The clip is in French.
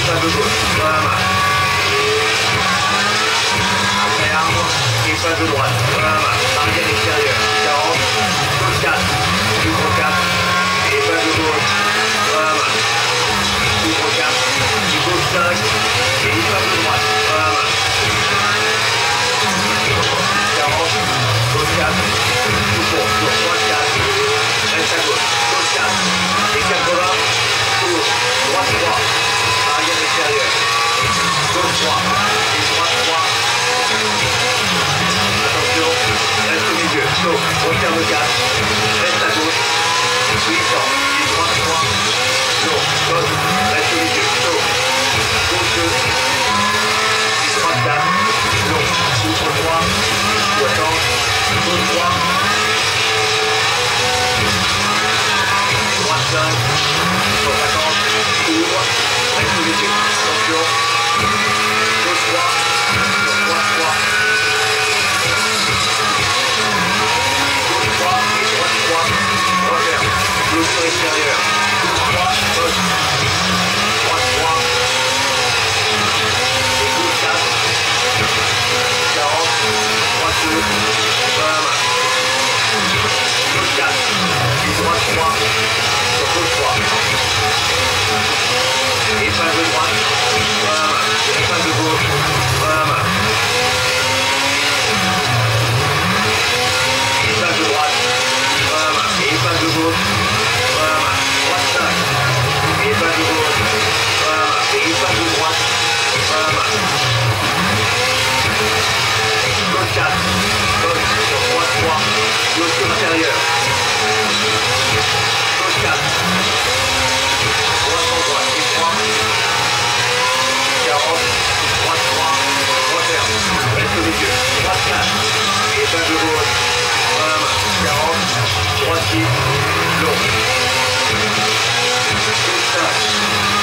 épingle gauche, voilà. Après arbre, épingle droite, voilà. Arrière extérieur, 40, gauche 4, ouvre 4, épingle gauche, voilà. Ouvre 4, gauche 5, et épingle droite, voilà. 40, gauche 4, tout court, droite 4, reste à gauche, gauche 4, et 80, tour, droite 3, arrière extérieur, gauche 3, et droite 3, attention, reste au milieu, stop, referme 4, reste à gauche, 800, et droite 3, non, stop, reste au milieu, stop, gauche 2, et droite 4, non, ouvre 3, 60, gauche 3, droite 5, 150, ouvre, reste au milieu, attention, gauche 3, droite 3, gauche 3 et droite 3, referme, clôture extérieure, gauche 3, gauche, droite 3, et gauche 4, 40, droite 2, voilà, gauche 4, et droite 3, sur gauche 3, épingle droite, voilà, épingle gauche, voilà, épingle droite, voilà, épingle gauche, voilà, droite 5, épingle gauche, voilà, et épingle droite, voilà, gauche 4, gauche sur droite 3, clôture intérieure, gauche 4, droite en droite, et 3, 40, droite 3, referme, reste au milieu, droite 4, épingle gauche, voilà, 40, droite 6, long, gauche 5,